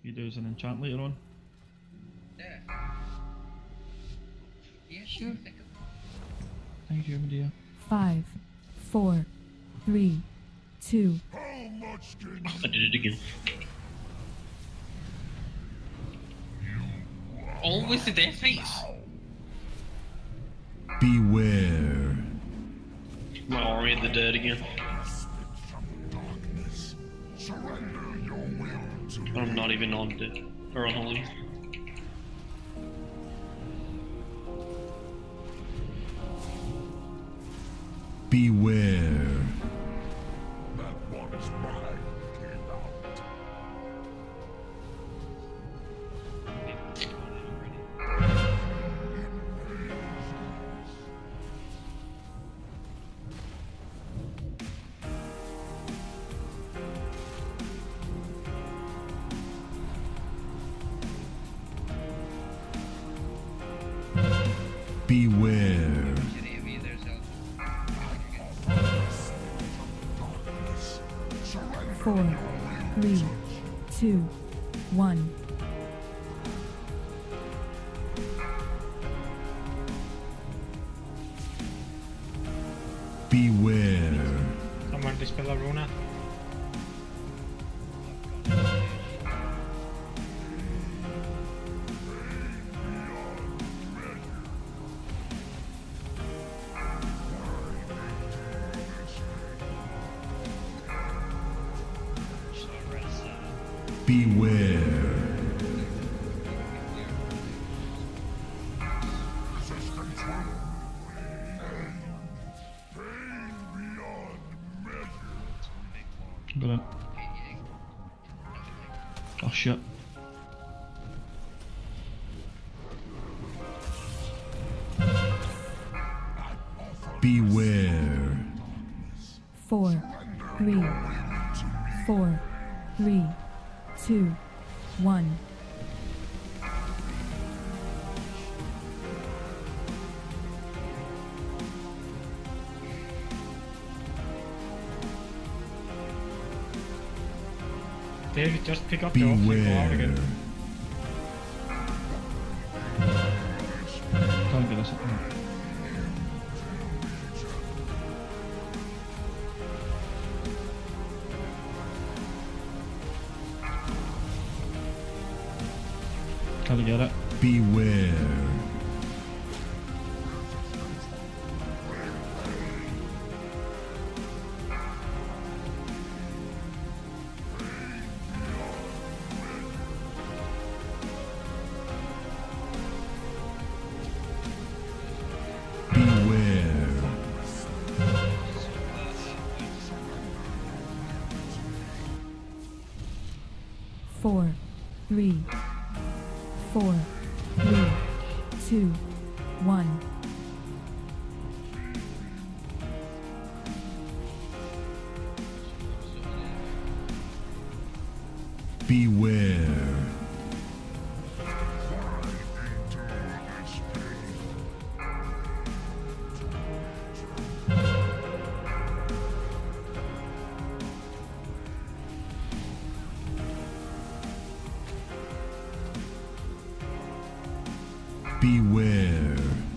You do as an enchant later on. Yeah. Yeah, sure. Thank you, my dear. 5, 4, 3, 2. I did it again. Always the death face. Beware. My Ori of the Dead again. I'm not even on dead or unholy. Beware. Beware. 4, 3, 2, 1. Beware. Someone dispel a runa. Beware. Got it. Oh shit. Beware. 4, 3, 4, 3, 2, 1. David, just pick up the off and go out again. Can't get us up. Can't get it. Beware. Beware. 4, 3, 4, 3, 2, 1. Beware. Beware.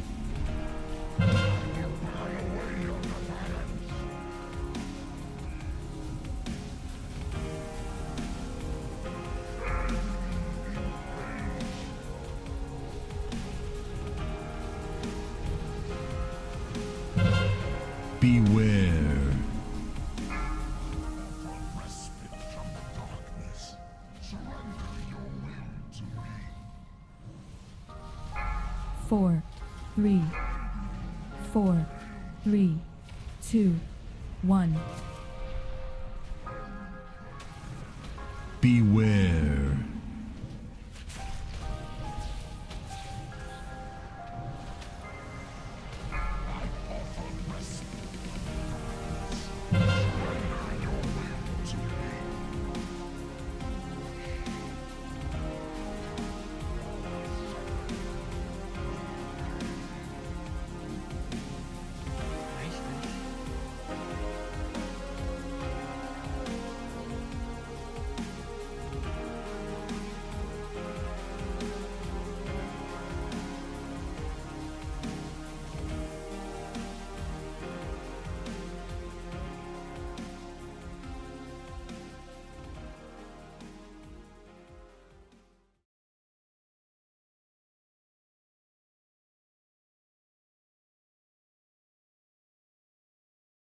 Beware. 4, 3, 4, 3, 2, 1. Beware.